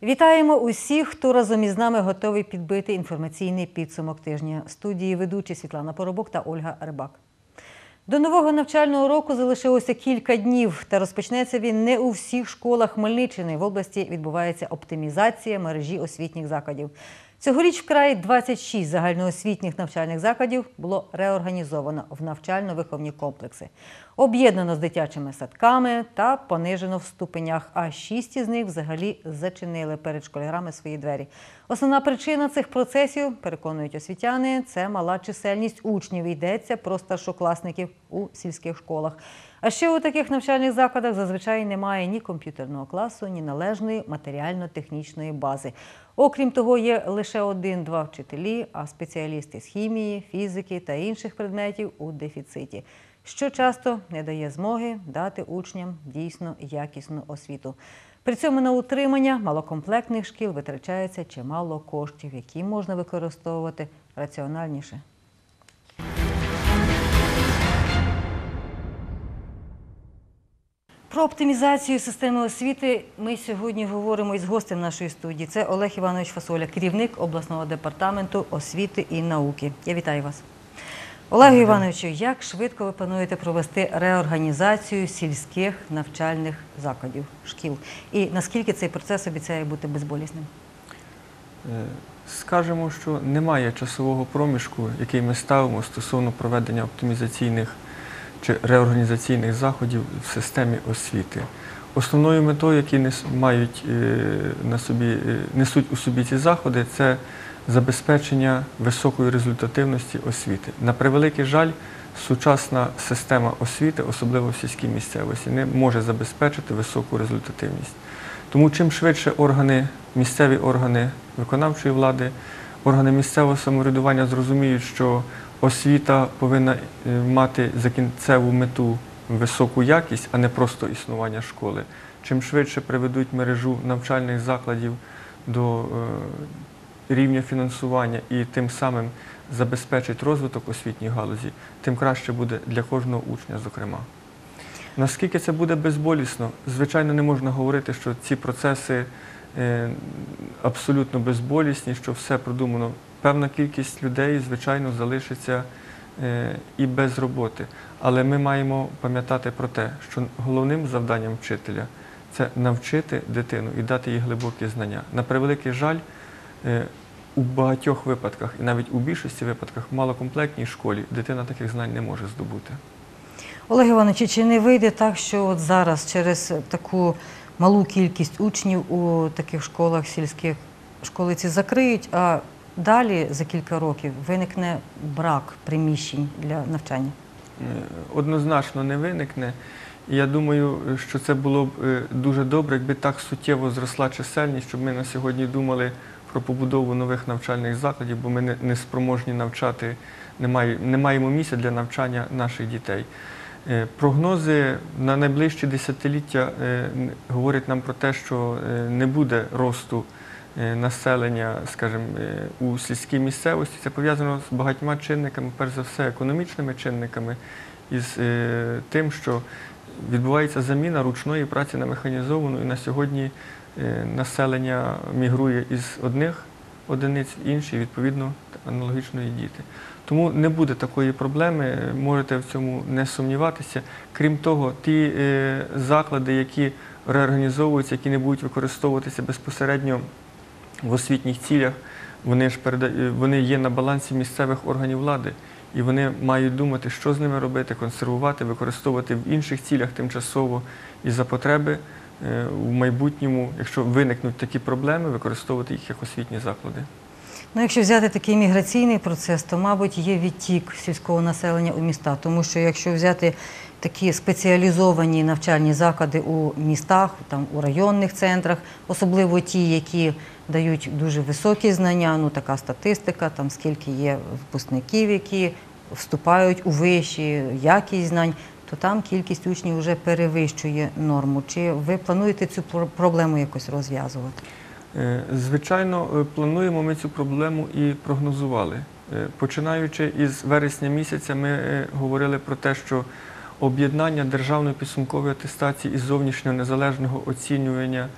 Вітаємо усіх, хто разом із нами готовий підбити інформаційний підсумок тижня. В студії ведучі Світлана Поробок та Ольга Рибак. До нового навчального року залишилося кілька днів, та розпочнеться він не у всіх школах Хмельниччини. В області відбувається оптимізація мережі освітніх закладів. Цьогоріч в краї 26 загальноосвітніх навчальних закладів було реорганізовано в навчально-виховні комплекси. Об'єднано з дитячими садками та понижено в ступенях, а 6 із них взагалі зачинили перед школярами свої двері. Основна причина цих процесів, переконують освітяни, це мала чисельність учнів. Йдеться про старшокласників у сільських школах. А ще у таких навчальних закладах зазвичай немає ні комп'ютерного класу, ні належної матеріально-технічної бази. Окрім того, є лише 1-2 вчителі, а спеціалісти з хімії, фізики та інших предметів у дефіциті, що часто не дає змоги дати учням дійсно якісну освіту. При цьому на утримання малокомплектних шкіл витрачається чимало коштів, які можна використовувати раціональніше. Про оптимізацію системи освіти ми сьогодні говоримо із гостем нашої студії. Це Олег Іванович Фасоля, керівник обласного департаменту освіти і науки. Я вітаю вас. Олегу Івановичу, як швидко ви плануєте провести реорганізацію сільських навчальних закладів, шкіл? І наскільки цей процес обіцяє бути безболісним? Скажемо, що немає часового проміжку, який ми ставимо стосовно проведення оптимізаційних чи реорганізаційних заходів в системі освіти. Основною метою, які несуть у собі ці заходи, це забезпечення високої результативності освіти. На превеликий жаль, сучасна система освіти, особливо в сільській місцевості, не може забезпечити високу результативність. Тому чим швидше місцеві органи виконавчої влади, органи місцевого самоврядування зрозуміють, що освіта повинна мати за кінцеву мету високу якість, а не просто існування школи. Чим швидше приведуть мережу навчальних закладів до рівня фінансування і тим самим забезпечить розвиток освітньої галузі, тим краще буде для кожного учня, зокрема. Наскільки це буде безболісно? Звичайно, не можна говорити, що ці процеси абсолютно безболісні, що все продумано. Певна кількість людей, звичайно, залишиться і без роботи. Але ми маємо пам'ятати про те, що головним завданням вчителя – це навчити дитину і дати їй глибокі знання. На превеликий жаль, у багатьох випадках, і навіть у більшості випадках, в малокомплектній школі дитина таких знань не може здобути. Олег Іванович, чи не вийде так, що от зараз через таку малу кількість учнів у таких школах сільських школи ці закриють, а далі за кілька років виникне брак приміщень для навчання? Однозначно не виникне. І я думаю, що це було б дуже добре, якби так суттєво зросла чисельність, щоб ми на сьогодні думали про побудову нових навчальних закладів, бо ми не спроможні навчати, не маємо місця для навчання наших дітей. Прогнози на найближчі десятиліття говорять нам про те, що не буде росту населення, скажімо, у сільській місцевості. Це пов'язано з багатьма чинниками, перш за все економічними чинниками, і з тим, що відбувається заміна ручної праці на механізовану, і на сьогодні населення мігрує із одних одиниць в інші, відповідно, аналогічно і діти. Тому не буде такої проблеми, можете в цьому не сумніватися. Крім того, ті заклади, які реорганізовуються, які не будуть використовуватися безпосередньо в освітніх цілях, вони є на балансі місцевих органів влади. І вони мають думати, що з ними робити, консервувати, використовувати в інших цілях тимчасово і за потреби в майбутньому, якщо виникнуть такі проблеми, використовувати їх як освітні заклади. Ну, якщо взяти такий міграційний процес, то, мабуть, є відтік сільського населення у міста. Тому що якщо взяти такі спеціалізовані навчальні заклади у містах, там, у районних центрах, особливо ті, які дають дуже високі знання, ну така статистика, там скільки є випускників, які вступають у виші, якість знань, то там кількість учнів вже перевищує норму. Чи ви плануєте цю проблему якось розв'язувати? Звичайно, плануємо ми цю проблему і прогнозували. Починаючи із вересня місяця, ми говорили про те, що об'єднання державної підсумкової атестації і зовнішнього незалежного оцінювання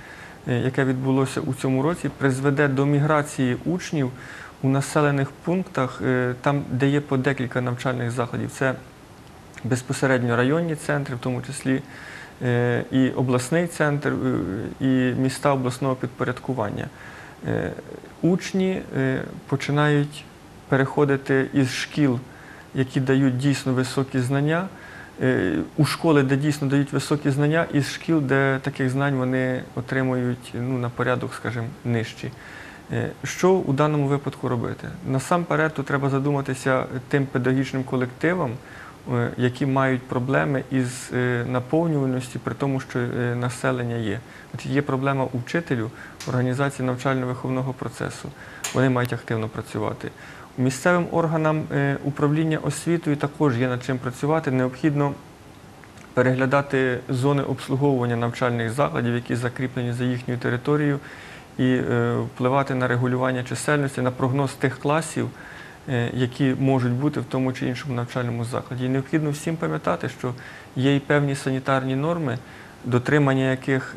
яке відбулося у цьому році, призведе до міграції учнів у населених пунктах, там, де є по декілька навчальних закладів. Це безпосередньо районні центри, в тому числі і обласний центр, і міста обласного підпорядкування. Учні починають переходити із шкіл, які дають дійсно високі знання, у школи, де дійсно дають високі знання, із шкіл, де таких знань вони отримують на порядок, скажімо, нижчі. Що у даному випадку робити? Насамперед, тут треба задуматися тим педагогічним колективам, які мають проблеми із наповнюваністю, при тому, що населення є. Є проблема у вчителю, організації навчально-виховного процесу. Вони мають активно працювати. Місцевим органам управління освітою також є над чим працювати. Необхідно переглядати зони обслуговування навчальних закладів, які закріплені за їхньою територією, і впливати на регулювання чисельності, на прогноз тих класів, які можуть бути в тому чи іншому навчальному закладі. І необхідно всім пам'ятати, що є і певні санітарні норми, дотримання яких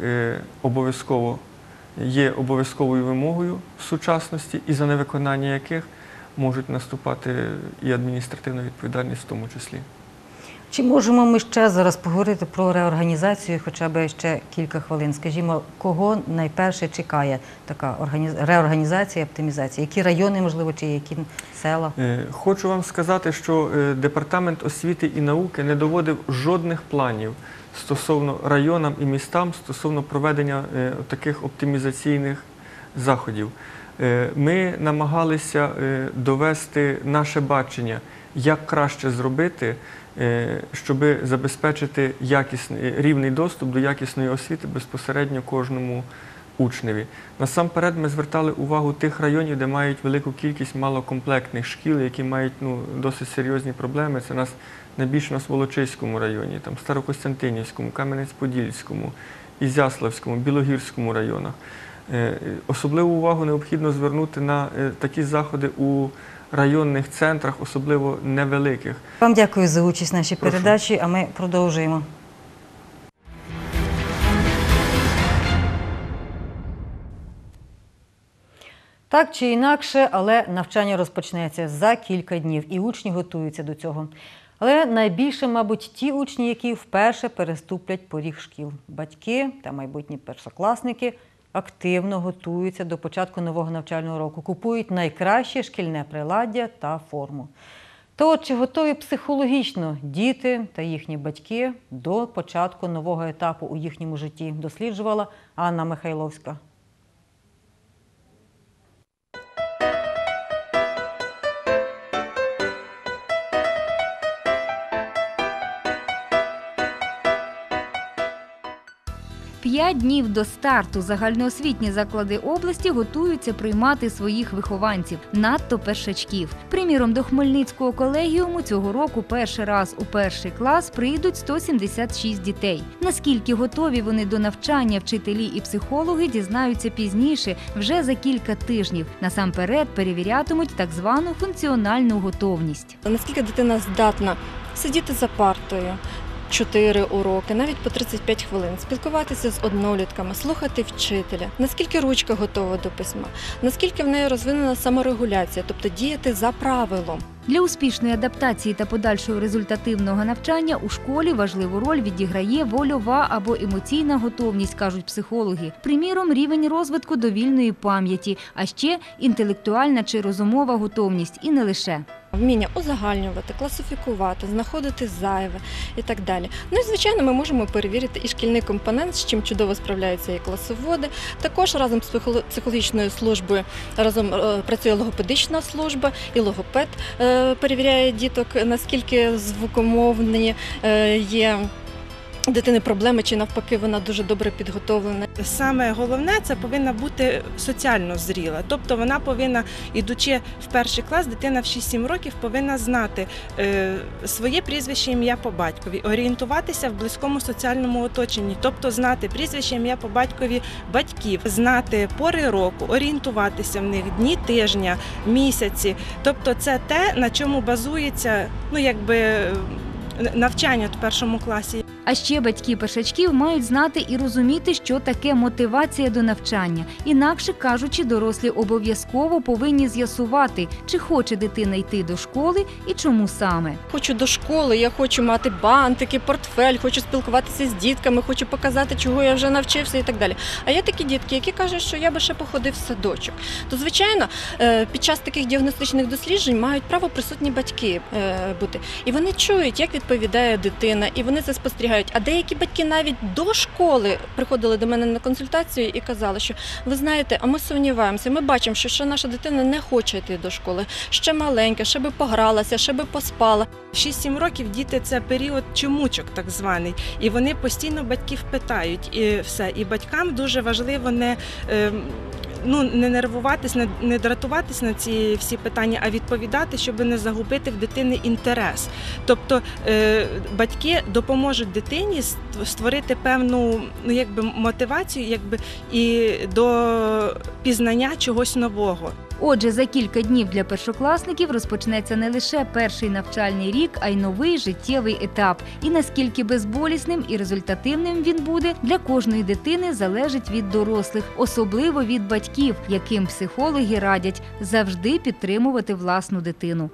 є обов'язковою вимогою в сучасності, і за невиконання яких можуть наступати і адміністративна відповідальність в тому числі. Чи можемо ми ще зараз поговорити про реорганізацію, хоча б ще кілька хвилин? Скажімо, кого найперше чекає така реорганізація, оптимізація? Які райони, можливо, чи які села? Хочу вам сказати, що Департамент освіти і науки не доводив жодних планів стосовно районам і містам, стосовно проведення таких оптимізаційних заходів. Ми намагалися довести наше бачення, як краще зробити, щоб забезпечити рівний доступ до якісної освіти безпосередньо кожному учневі. Насамперед ми звертали увагу тих районів, де мають велику кількість малокомплектних шкіл, які мають досить серйозні проблеми. Це найбільше у нас в Волочиському районі, Старокостянтинівському, Кам'янець-Подільському, Ізяславському, Білогірському районах. Особливу увагу необхідно звернути на такі заходи у районних центрах, особливо невеликих. Вам дякую за участь в нашій передачі, а ми продовжуємо. Так чи інакше, але навчання розпочнеться за кілька днів, і учні готуються до цього. Але найбільше, мабуть, ті учні, які вперше переступлять поріг шкіл. Батьки та майбутні першокласники активно готуються до початку нового навчального року, купують найкраще шкільне приладдя та форму. То чи готові психологічно діти та їхні батьки до початку нового етапу у їхньому житті, досліджувала Анна Михайловська. П'ять днів до старту загальноосвітні заклади області готуються приймати своїх вихованців, надто першачків. Приміром, до Хмельницького колегіуму цього року перший раз у перший клас прийдуть 176 дітей. Наскільки готові вони до навчання, вчителі і психологи дізнаються пізніше, вже за кілька тижнів. Насамперед перевірятимуть так звану функціональну готовність. Наскільки дитина здатна сидіти за партою, 4 уроки, навіть по 35 хвилин, спілкуватися з однолітками, слухати вчителя, наскільки ручка готова до письма, наскільки в неї розвинена саморегуляція, тобто діяти за правилом. Для успішної адаптації та подальшого результативного навчання у школі важливу роль відіграє вольова або емоційна готовність, кажуть психологи. Приміром, рівень розвитку довільної пам'яті, а ще інтелектуальна чи розумова готовність і не лише. Вміння узагальнювати, класифікувати, знаходити зайве і так далі. Ну і, звичайно, ми можемо перевірити і шкільний компонент, з чим чудово справляються і класоводи. Також разом з психологічною службою працює логопедична служба, і логопед перевіряє діток, наскільки звукомовні є дитини проблеми, чи навпаки вона дуже добре підготовлена. Саме головне, це повинна бути соціально зріла. Тобто вона повинна, ідучи в перший клас, дитина в 6-7 років повинна знати своє прізвище, ім'я по батькові, орієнтуватися в близькому соціальному оточенні, тобто знати прізвище, ім'я по батькові батьків, знати пори року, орієнтуватися в них дні тижня, місяці. Тобто це те, на чому базується навчання в першому класі. А ще батьки першачків мають знати і розуміти, що таке мотивація до навчання. Інакше кажучи, дорослі обов'язково повинні з'ясувати, чи хоче дитина йти до школи і чому саме. Хочу до школи, я хочу мати бантики, портфель, хочу спілкуватися з дітками, хочу показати, чого я вже навчився і так далі. А є такі дітки, які кажуть, що я би ще походив в садочок. То, звичайно, під час таких діагностичних досліджень мають право присутні батьки бути. І вони чують, як відповідає дитина, і вони це спостерігають. А деякі батьки навіть до школи приходили до мене на консультацію і казали, що ви знаєте, а ми сумніваємося, ми бачимо, що ще наша дитина не хоче йти до школи, ще маленька, ще би погралася, ще би поспала. 6-7 років діти – це період чомучок так званий, і вони постійно батьків питають, і все. І батькам дуже важливо не нервуватись, не дратуватись на ці всі питання, а відповідати, щоб не загубити в дитини інтерес. Тобто батьки допоможуть дитині створити певну мотивацію і до пізнання чогось нового. Отже, за кілька днів для першокласників розпочнеться не лише перший навчальний рік, а й новий життєвий етап. І наскільки безболісним і результативним він буде, для кожної дитини залежить від дорослих, особливо від батьків, яким психологи радять завжди підтримувати власну дитину.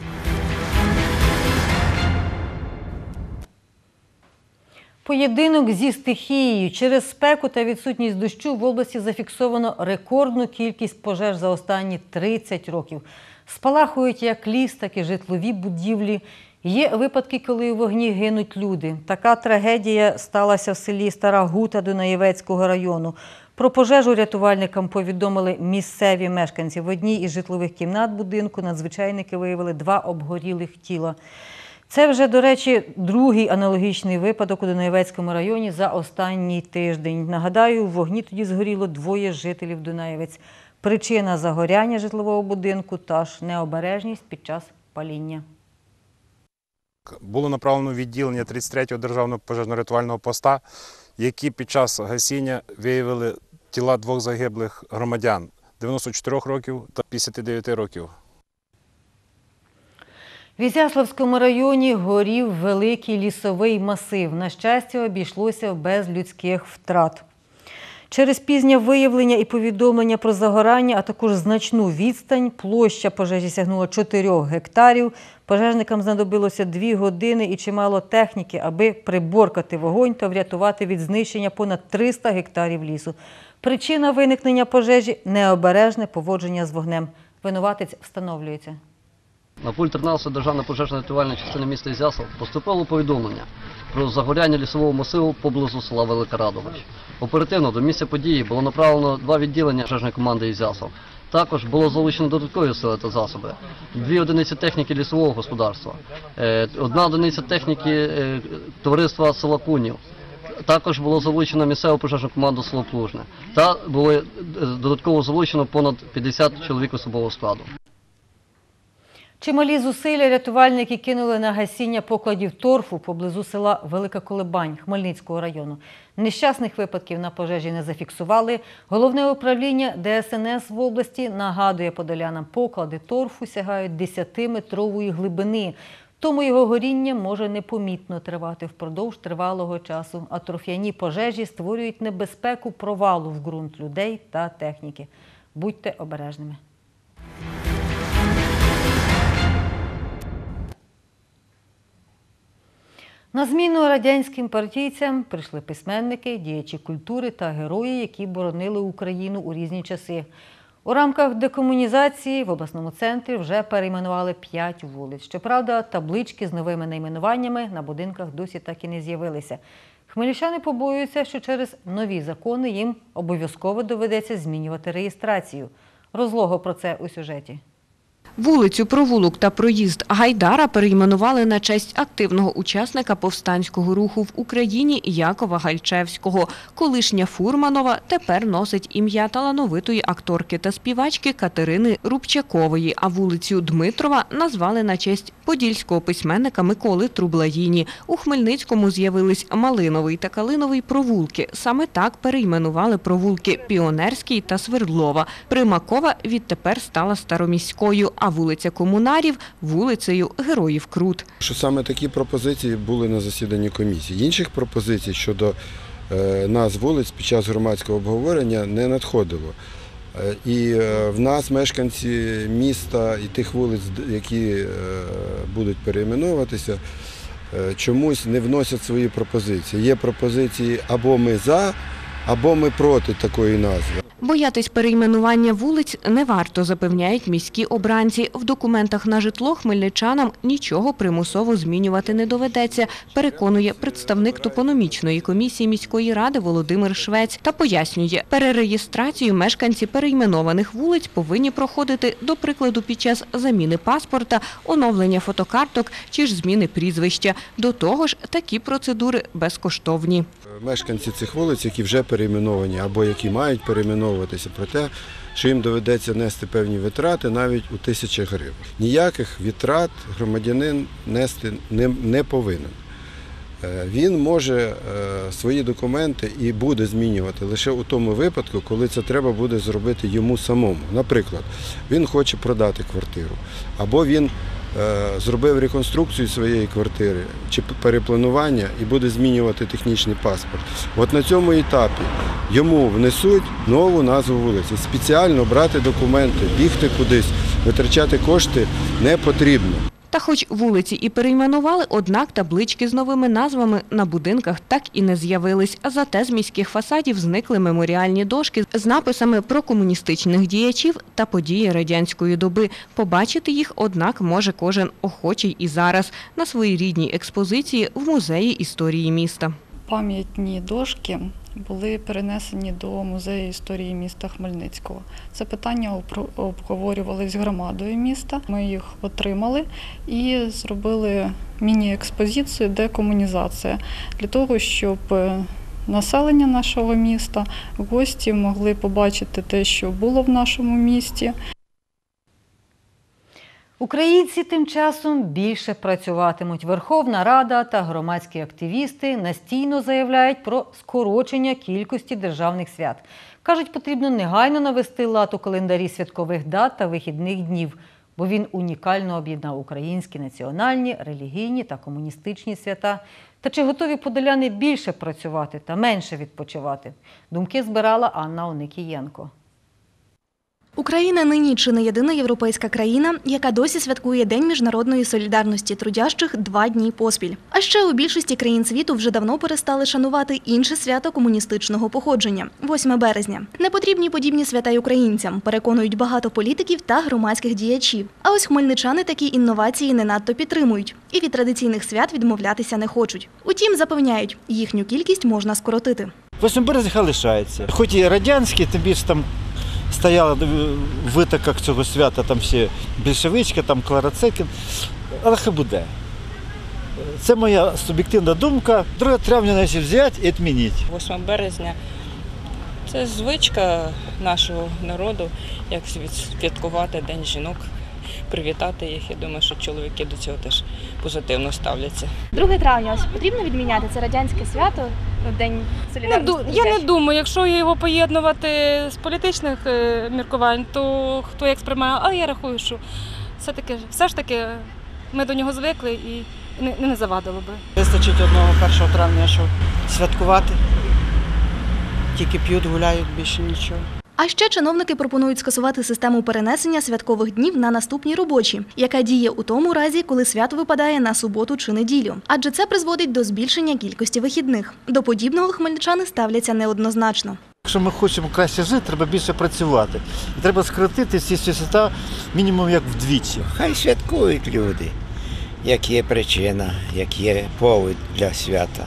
Поєдинок зі стихією. Через спеку та відсутність дощу в області зафіксовано рекордну кількість пожеж за останні 30 років. Спалахують як ліс, так і житлові будівлі. Є випадки, коли у вогні гинуть люди. Така трагедія сталася в селі Стара Гута Дунаєвецького району. Про пожежу рятувальникам повідомили місцеві мешканці. В одній із житлових кімнат будинку надзвичайники виявили 2 обгорілих тіла. Це вже, до речі, другий аналогічний випадок у Дунаєвецькому районі за останній тиждень. Нагадаю, в вогні тоді згоріло 2 жителів Дунаєвець. Причина загоряння житлового будинку – та ж необережність під час паління. Було направлено відділення 33-го державного пожежно-рятувального поста, які під час гасіння виявили тіла 2 загиблих громадян – 94 років та 59 років. В Ізяславському районі горів великий лісовий масив. На щастя, обійшлося без людських втрат. Через пізнє виявлення і повідомлення про загорання, а також значну відстань, площа пожежі сягнула 4 гектарів. Пожежникам знадобилося 2 години і чимало техніки, аби приборкати вогонь та врятувати від знищення понад 300 гектарів лісу. Причина виникнення пожежі – необережне поводження з вогнем. Винуватець встановлюється. На пульт 13-ї державної пожежно-рятувальної частини міста Ізяслав поступило повідомлення про загоряння лісового масиву поблизу села Велика Радович. Оперативно до місця події було направлено 2 відділення пожежної команди Ізяслав. Також було залучено додаткові сили та засоби. 2 одиниці техніки лісового господарства, 1 одиниця техніки товариства села Кунів. Також було залучено місцеву пожежну команду село Плужне. Та було додатково залучено понад 50 чоловік особового складу. Чималі зусилля рятувальники кинули на гасіння покладів торфу поблизу села Велика Колебань Хмельницького району. Нещасних випадків на пожежі не зафіксували. Головне управління ДСНС в області нагадує подолянам, поклади торфу сягають 10-метрової глибини. Тому його горіння може непомітно тривати впродовж тривалого часу. А торф'яні пожежі створюють небезпеку провалу в ґрунт людей та техніки. Будьте обережними. На зміну радянським партійцям прийшли письменники, діячі культури та герої, які боронили Україну у різні часи. У рамках декомунізації в обласному центрі вже перейменували 5 вулиць. Щоправда, таблички з новими найменуваннями на будинках досі так і не з'явилися. Хмельничани побоюються, що через нові закони їм обов'язково доведеться змінювати реєстрацію. Розлого про це у сюжеті. Вулицю, провулок та проїзд Гайдара перейменували на честь активного учасника повстанського руху в Україні Якова Гальчевського. Колишня Фурманова тепер носить ім'я талановитої акторки та співачки Катерини Рубчакової, а вулицю Дмитрова назвали на честь подільського письменника Миколи Трублаїні. У Хмельницькому з'явились Малиновий та Калиновий провулки. Саме так перейменували провулки Піонерський та Свердлова. Примакова відтепер стала Староміською, а вулиця Комунарів – вулицею Героїв Крут. Що саме такі пропозиції були на засіданні комісії. Інших пропозицій щодо назв вулиць під час громадського обговорення не надходило. І в нас, мешканці міста і тих вулиць, які будуть перейменовуватися, чомусь не вносять свої пропозиції. Є пропозиції або ми за, або ми проти такої назви. Боятись перейменування вулиць не варто, запевняють міські обранці. В документах на житло хмельничанам нічого примусово змінювати не доведеться, переконує представник топономічної комісії міської ради Володимир Швець та пояснює, перереєстрацію мешканці перейменованих вулиць повинні проходити, до прикладу, під час заміни паспорта, оновлення фотокарток чи ж зміни прізвища. До того ж, такі процедури безкоштовні. Мешканці цих вулиць, які вже перейменовані або які мають перейменовуватися, про те, що їм доведеться нести певні витрати навіть у 1000 гривень. Ніяких витрат громадянин нести не повинен. Він може свої документи і буде змінювати лише у тому випадку, коли це треба буде зробити йому самому. Наприклад, він хоче продати квартиру, або він зробив реконструкцію своєї квартири чи перепланування і буде змінювати технічний паспорт. От на цьому етапі йому внесуть нову назву вулиці. Спеціально брати документи, бігти кудись, витрачати кошти не потрібно. Та хоч вулиці і перейменували, однак таблички з новими назвами на будинках так і не з'явились. Зате з міських фасадів зникли меморіальні дошки з написами про комуністичних діячів та події радянської доби. Побачити їх, однак, може кожен охочий і зараз на своїй рідній експозиції в Музеї історії міста. Пам'ятні дошки були перенесені до Музею історії міста Хмельницького. Це питання обговорювалось з громадою міста. Ми їх отримали і зробили міні-експозицію «Декомунізація» для того, щоб населення нашого міста, гості могли побачити те, що було в нашому місті. Українці тим часом більше працюватимуть. Верховна Рада та громадські активісти настійно заявляють про скорочення кількості державних свят. Кажуть, потрібно негайно навести лад у календарі святкових дат та вихідних днів, бо він унікально об'єднав українські національні, релігійні та комуністичні свята. Та чи готові подоляни більше працювати та менше відпочивати? Думки збирала Анна Оникієнко. Україна нині чи не єдина європейська країна, яка досі святкує День міжнародної солідарності трудящих 2 дні поспіль. А ще у більшості країн світу вже давно перестали шанувати інше свято комуністичного походження – 8 березня. Не потрібні подібні свята й українцям, переконують багато політиків та громадських діячів. А ось хмельничани такі інновації не надто підтримують і від традиційних свят відмовлятися не хочуть. Утім, запевняють, їхню кількість можна скоротити. 8 березня хай лишається. Хоч і радянські, тим більше там стояла в витоках цього свята там всі більшовички, там Клара Цекін, але хай буде. Це моя суб'єктивна думка. 2 травня навіть взяти і відмінити. 8 березня – це звичка нашого народу, як святкувати День жінок, привітати їх. Я думаю, що чоловіки до цього теж позитивно ставляться. 2 травня ось потрібно відміняти, це радянське свято, День солідарності. Я не думаю, якщо його поєднувати з політичних міркувань, то хто як сприймає, але я рахую, що все ж таки ми до нього звикли і не завадило би. Вистачить 1 травня, щоб святкувати, тільки п'ють, гуляють, більше нічого. А ще чиновники пропонують скасувати систему перенесення святкових днів на наступні робочі, яка діє у тому разі, коли свято випадає на суботу чи неділю. Адже це призводить до збільшення кількості вихідних. До подібного хмельничани ставляться неоднозначно. Якщо ми хочемо краще жити, треба більше працювати. І треба скоротити ці свята мінімум як вдвічі. Хай святкують люди, як є причина, як є повод для свята.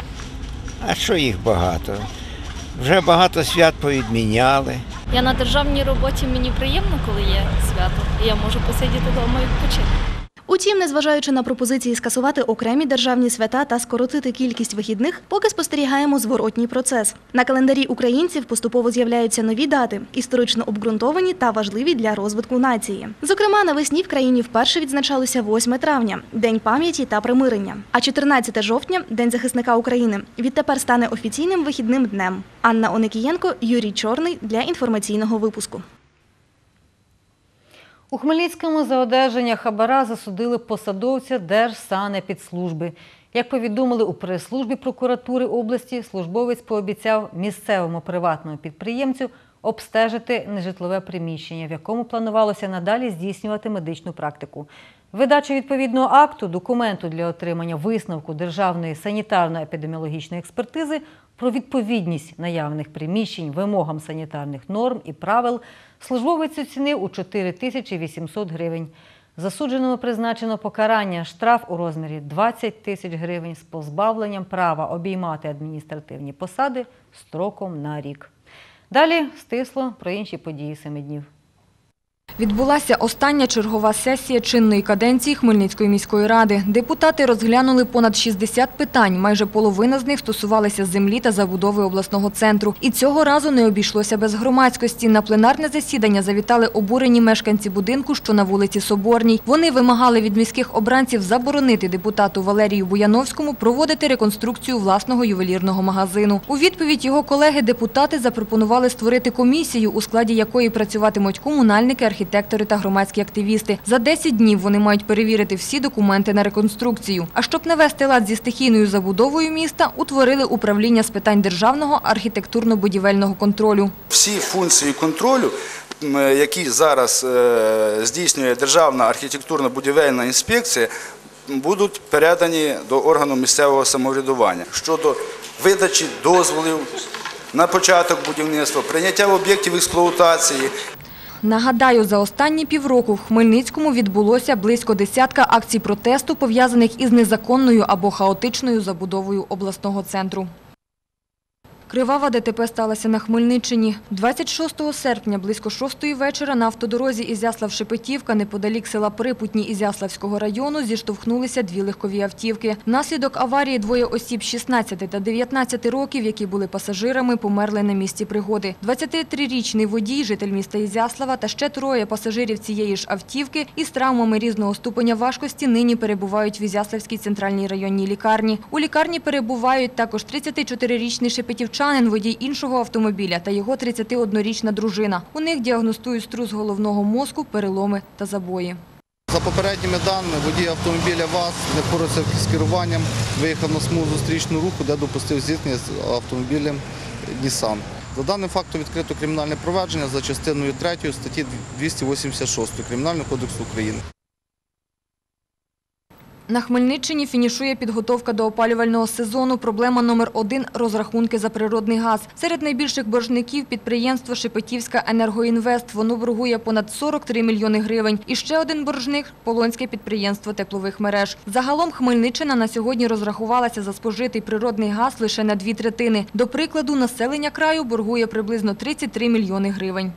А що їх багато? Вже багато свят повідміняли. Я на державній роботі, мені приємно, коли є свято, і я можу посидіти вдома і відпочити. Утім, незважаючи на пропозиції скасувати окремі державні свята та скоротити кількість вихідних, поки спостерігаємо зворотній процес. На календарі українців поступово з'являються нові дати, історично обґрунтовані та важливі для розвитку нації. Зокрема, навесні в країні вперше відзначалося 8 травня – День пам'яті та примирення. А 14 жовтня – День захисника України. Відтепер стане офіційним вихідним днем. Анна Оникієнко, Юрій Чорний для інформаційного випуску. У Хмельницькому за одержання хабара засудили посадовця Держсанепідслужби. Як повідомили у прес-службі прокуратури області, службовець пообіцяв місцевому приватному підприємцю обстежити нежитлове приміщення, в якому планувалося надалі здійснювати медичну практику. Видача відповідного акту, документу для отримання висновку Державної санітарно-епідеміологічної експертизи про відповідність наявних приміщень вимогам санітарних норм і правил службовець оцінив у 4800 гривень. Засудженому призначено покарання – штраф у розмірі 20 тисяч гривень з позбавленням права обіймати адміністративні посади строком на рік. Далі стисло про інші події 7 днів. Відбулася остання чергова сесія чинної каденції Хмельницької міської ради. Депутати розглянули понад 60 питань, майже половина з них стосувалися землі та забудови обласного центру. І цього разу не обійшлося без громадськості. На пленарне засідання завітали обурені мешканці будинку, що на вулиці Соборній. Вони вимагали від міських обранців заборонити депутату Валерію Буяновському проводити реконструкцію власного ювелірного магазину. У відповідь його колеги-депутати запропонували створити комісію, у складі якої працюватимуть комунальники, архітектори та громадські активісти. За 10 днів вони мають перевірити всі документи на реконструкцію. А щоб навести лад зі стихійною забудовою міста, утворили управління з питань державного архітектурно-будівельного контролю. Всі функції контролю, які зараз здійснює Державна архітектурно-будівельна інспекція, будуть передані до органу місцевого самоврядування. Щодо видачі дозволів на початок будівництва, прийняття об'єктів експлуатації. Нагадаю, за останні півроку в Хмельницькому відбулося близько десятка акцій протесту, пов'язаних із незаконною або хаотичною забудовою обласного центру. Кривава ДТП сталася на Хмельниччині. 26 серпня близько 6-ї вечора на автодорозі Ізяслав-Шепетівка неподалік села Припутні Ізяславського району зіштовхнулися дві легкові автівки. Внаслідок аварії двоє осіб 16 та 19 років, які були пасажирами, померли на місці пригоди. 23-річний водій, житель міста Ізяслава, та ще троє пасажирів цієї ж автівки із травмами різного ступеня важкості нині перебувають в Ізяславській центральній районній лікарні. У лікарні перебувають також 34-річний шепетівчанин, водій іншого автомобіля та його 31-річна дружина. У них діагностують струс головного мозку, переломи та забої. За попередніми даними, водій автомобіля ВАЗ не впорався з керуванням, виїхав на смугу зустрічного руху, де допустив зіткнення з автомобілем Нісан. За даним фактом відкрито кримінальне провадження за частиною 3 статті 286 Кримінального кодексу України. На Хмельниччині фінішує підготовка до опалювального сезону. Проблема номер 1 – розрахунки за природний газ. Серед найбільших боржників – підприємство «Шепетівська Енергоінвест». Воно боргує понад 43 мільйони гривень. І ще один боржник – Полонське підприємство теплових мереж. Загалом Хмельниччина на сьогодні розрахувалася за спожитий природний газ лише на 2/3. До прикладу, населення краю боргує приблизно 33 мільйони гривень.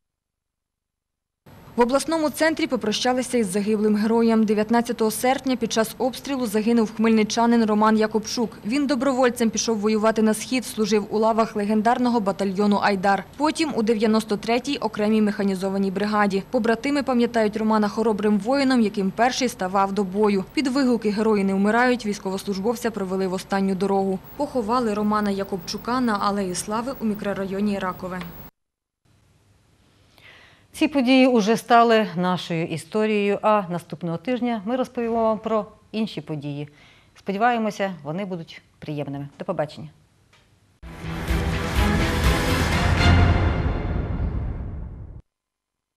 В обласному центрі попрощалися із загиблим героєм. 19 серпня під час обстрілу загинув хмельничанин Роман Якобчук. Він добровольцем пішов воювати на схід, служив у лавах легендарного батальйону «Айдар». Потім у 93-й окремій механізованій бригаді. Побратими пам'ятають Романа хоробрим воїном, яким перший ставав до бою. Під вигуки «Герої не вмирають» військовослужбовця провели в останню дорогу. Поховали Романа Якобчука на Алеї Слави у мікрорайоні Ракове. Ці події уже стали нашою історією, а наступного тижня ми розповімо вам про інші події. Сподіваємося, вони будуть приємними. До побачення.